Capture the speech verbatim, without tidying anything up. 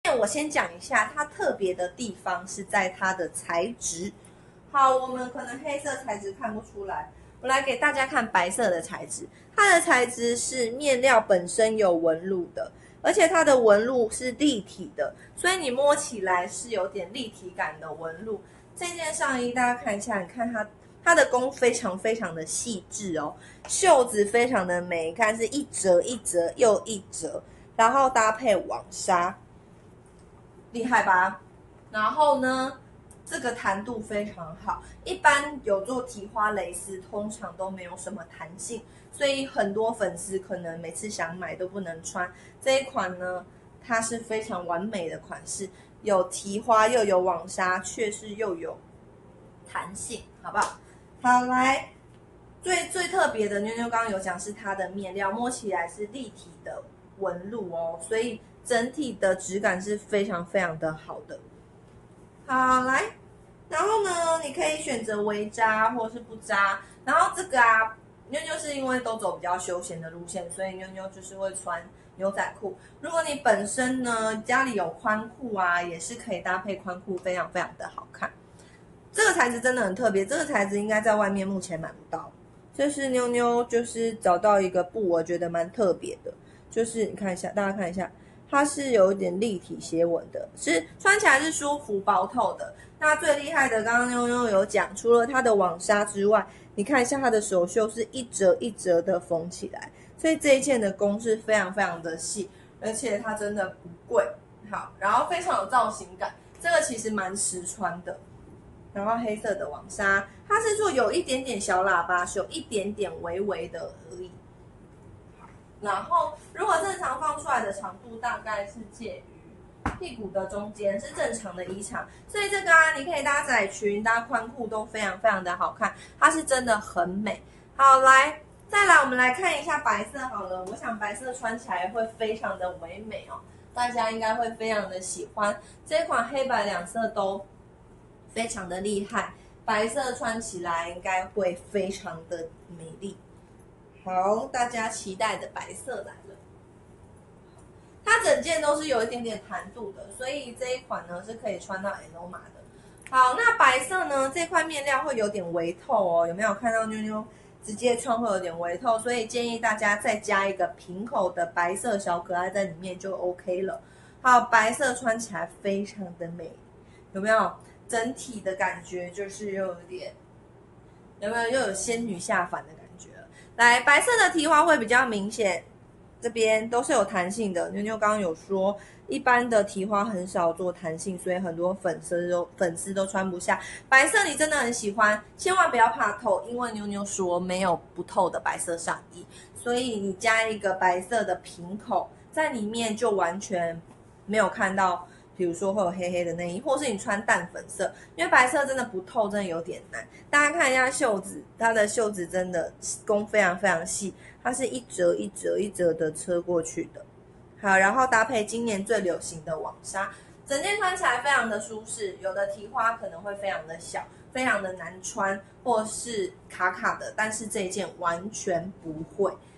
我先讲一下它特别的地方是在它的材质。好，我们可能黑色材质看不出来，我来给大家看白色的材质。它的材质是面料本身有纹路的，而且它的纹路是立体的，所以你摸起来是有点立体感的纹路。这件上衣大家看一下，你看它它的工非常非常的细致哦，袖子非常的美，你看是一折一折又一折，然后搭配网纱，厉害吧？然后呢，这个弹度非常好，一般有做提花蕾丝通常都没有什么弹性，所以很多粉丝可能每次想买都不能穿。这一款呢，它是非常完美的款式，有提花又有网纱，却是又有弹性，好不好？好，来，最最特别的，妞妞刚刚有讲是它的面料，摸起来是立体的纹路哦，所以整体的质感是非常非常的好的。好，来，然后呢，你可以选择微扎或是不扎。然后这个啊，妞妞是因为都走比较休闲的路线，所以妞妞就是会穿牛仔裤。如果你本身呢家里有宽裤啊，也是可以搭配宽裤，非常非常的好看。这个材质真的很特别，这个材质应该在外面目前买不到。这是妞妞就是找到一个布，我觉得蛮特别的，就是你看一下，大家看一下，它是有一点立体斜纹的，是穿起来是舒服薄透的。那最厉害的，刚刚妞妞有讲，除了它的网纱之外，你看一下它的手袖是一折一折的缝起来，所以这一件的工是非常非常的细，而且它真的不贵，好，然后非常有造型感，这个其实蛮实穿的。然后黑色的网纱，它是做有一点点小喇叭袖，一点点微微的而已。然后如果正常放出来的长度大概是介于屁股的中间，是正常的衣长，所以这个啊，你可以搭窄裙、搭宽裤都非常非常的好看，它是真的很美。好，来，再来我们来看一下白色好了，我想白色穿起来会非常的唯美哦，大家应该会非常的喜欢。这款黑白两色都非常的厉害，白色穿起来应该会非常的美丽。好，大家期待的白色来了。它整件都是有一点点弹度的，所以这一款呢是可以穿到 L 码的。好，那白色呢，这块面料会有点微透哦，有没有看到妞妞直接穿会有点微透，所以建议大家再加一个平口的白色小可爱在里面就 OK 了。好，白色穿起来非常的美，有没有？整体的感觉就是又有点，有没有又有仙女下凡的感觉了？来，白色的提花会比较明显，这边都是有弹性的。妞妞刚刚有说，一般的提花很少做弹性，所以很多粉丝都粉丝都穿不下。白色你真的很喜欢，千万不要怕透，因为妞妞说没有不透的白色上衣，所以你加一个白色的平口在里面，就完全没有看到。比如说会有黑黑的内衣，或是你穿淡粉色，因为白色真的不透，真的有点难。大家看一下袖子，它的袖子真的工非常非常细，它是一折一折一折的车过去的。好，然后搭配今年最流行的网纱，整件穿起来非常的舒适。有的提花可能会非常的小，非常的难穿，或是卡卡的，但是这一件完全不会。